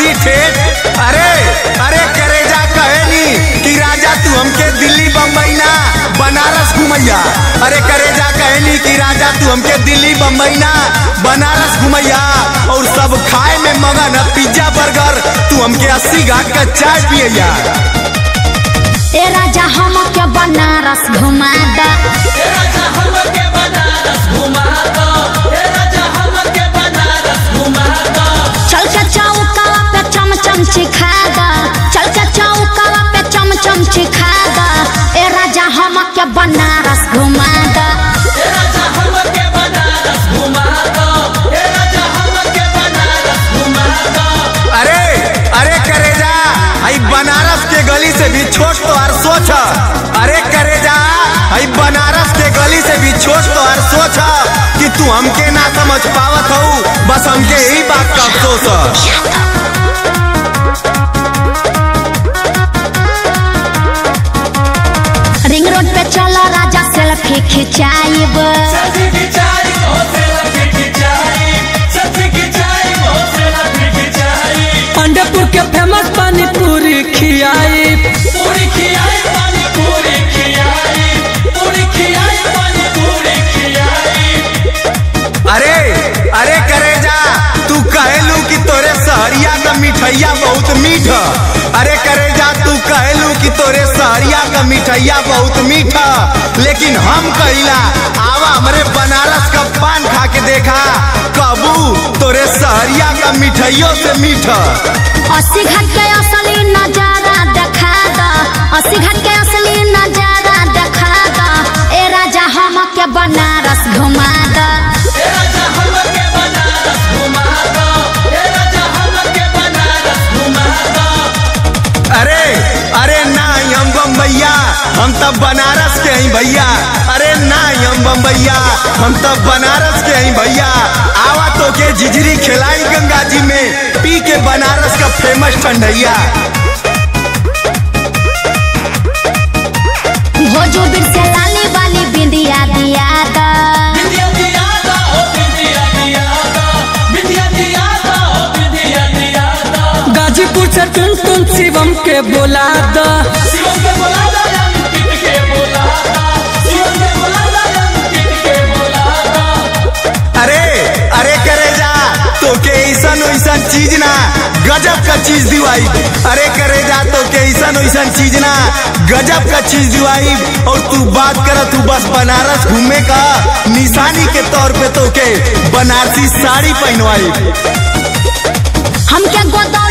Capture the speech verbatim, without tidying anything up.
बड़ी ठेठ। अरे अरे करेजा कहेनी कि राजा तू हमके दिल्ली बम्बई ना बनारस घुमैया। अरे करेजा कहनी कि राजा तू हमके दिल्ली बम्बई ना बनारस घुमैया और सब खाए में मगन पिज्जा बर्गर तू हमके अस्सी घाट का चाय पियैया। ए राजा हमके बनारस घुमा दा, ए राजा हमके बनारस घुमा दो, ए राजा हमके बनारस घुमा दो। चल के चौका पे चमचम चिखा दा, चल के चौका पे चमचम चिखा दा। ए राजा हमके बनारस घुमा दा, ए राजा हमके बनारस घुमा दो, ए राजा हमके बनारस घुमा दो। अरे अरे करेजा आई बनारस के गली से भी छोट तो हर सोच। अरे करेजा आई बनारस के गली से भी छोट तो हर सोच कि तू हमके ना समझ पावत हो, बस हमके यही बात का अफसोस। रिंग रोड पे चलो राजा सेल्फी खिंचाइब, सेल्फी खिंचाई ओ सेल्फी खिंचाई, सेल्फी खिंचाई ओ सेल्फी खिंचाई। पांडेपुर के फेमस पानी पूरी खियाई, पूरी खियाई पानी पूरी खियाई, पूरी खियाई पानी पूरी खियाई। अरे अरे करेजा तू कहलू कि तोरे सहरिया का मिठैया बहुत मीठ। अरे करेजा तू कहलू कि तोरे सहरिया का मिठैया बहुत मीठा, लेकिन हम कहिला आवा हमरे बनारस का पान खा के देखा कबू तोरे सहरिया का मिठाइयों से मीठा। अस्सी घाट के असली नजारा देखा दा, अस्सी घाट के असली नजारा देखा दा। ए राजा हमके बनारस घुमा दा, ए राजा हमके बनारस घुमा दो, ए राजा हमके बनारस घुमा दो। अरे अरे ना हम बम्बैया हम तब बनारस के हैं भैया। अरे ना हम बम्बैया हम तब बनारस के हैं भैया। आवा तो के जिजरी खिलाई गंगा जी में पी के बनारस का फेमस ठंडैया। भोजपुर से लाली वाली बिंदिया दिया दा, बिंदिया दिया दो ओ बिंदिया दिया दो, बिंदिया दिया दो ओ बिंदिया दिया दो। गाजीपुर से टुन टुन शिवम के बोला दा, शिवम के बोला दो अंकित के बोला दो, शिवम के बोला दो अंकित के बोला दो। अरे अरे करेजा तो के ऐसन वैसन चीज ना गजब का चीज दिवाई। अरे करेजा तो के ऐसन वैसन चीज ना गजब का चीज दिवाई और तू बात कर तू बस बनारस घूमे का निशानी के तौर पे तो के बनारसी साड़ी पहनवाई। हमके गोदा